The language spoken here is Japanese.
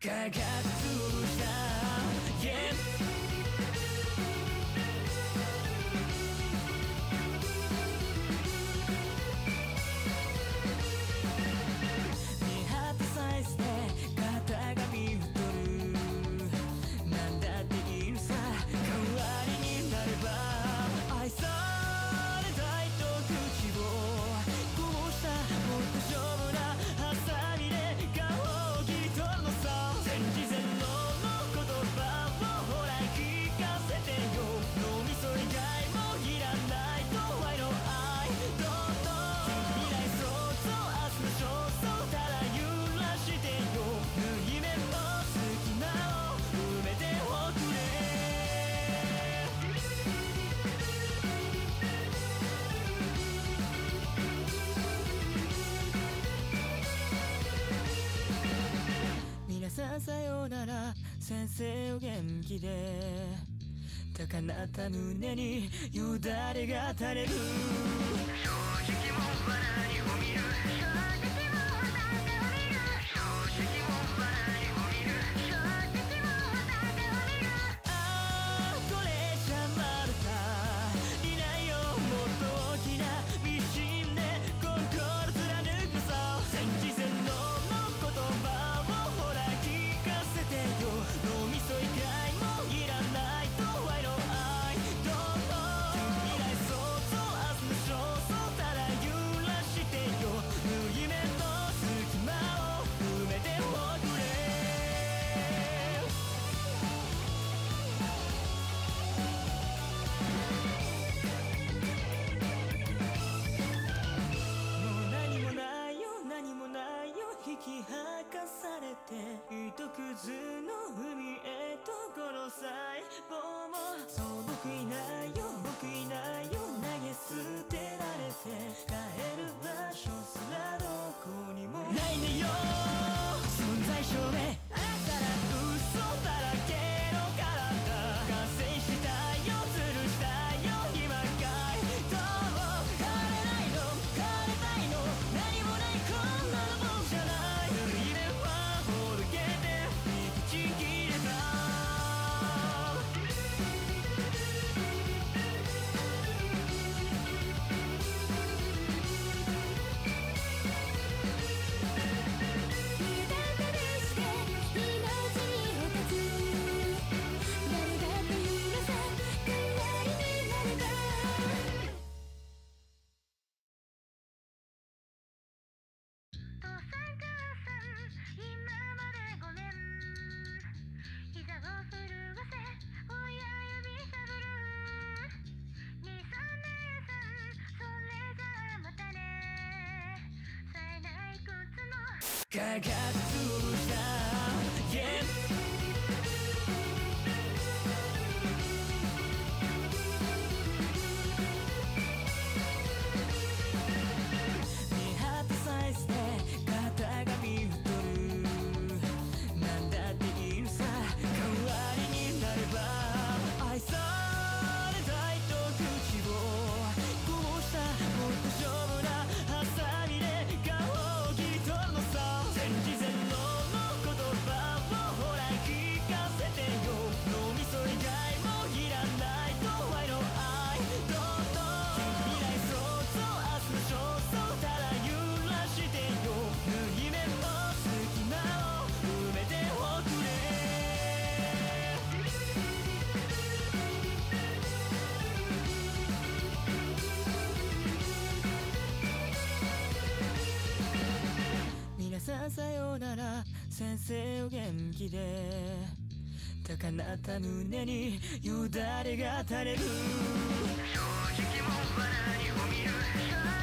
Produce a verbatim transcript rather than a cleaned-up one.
科学者、yeah。見張ったサイズで型紙を取る。なんだっていいのさ、代わりになれば愛されたいと口をこうしたもっと丈夫なハサミで顔を切り取るのさ。全知全能の言葉をほら聞かせてよ。脳みそ以外もいらないと愛の愛どんどん未来想像明日の焦燥ただ揺らしてよ。縫い目の隙間を埋めておくれ。皆さんさようなら、先生お元気で。高鳴った胸によだれが垂れる。正直も笑いを見る。正直も笑ってを見る。正直も笑いを見る。正直も笑ってを見る。ああこれじゃまるかいないよ。もっと大きなミシンで心貫くさ。全知全能の言葉をほら聞かせてよ。脳みそ以外もいらないと愛の愛どんどん未来想像明日の焦燥ただ揺らしてよ。縫い目の隙間を埋めておくれ。もう何もないよ何もないよ。引き剥がされて糸くずの海へとこの細胞も。そう僕いないよ僕いないよ。投げ捨てられて帰る場所すらどこにもないねよ。存在証明あったら嘘だらけの体完成したよズルしたよ今かい。どう枯れないの枯れたいの何もないこんなの僕じゃない。縫い目はほどけて引きちぎれた。 父さん母さん今までごめん。膝を震わせ親指しゃぶる。兄さん姉さんそれじゃあまたね。冴えない靴の科学者、yeah。見張ったサイズで型紙を取る。なんだっていいのさ、代わりになれば愛されたいと口をこうしたもっと丈夫なハサミで顔を切り取るのさ。全知全能の言葉をほら聞かせてよ。脳みそ以外もいらないと愛の愛どんどん未来想像明日の焦燥ただ揺らしてよ。縫い目の隙間を埋めておくれ。皆さんさようなら、先生お元気で。高鳴った胸によだれが垂れる。正直も笑いを見る。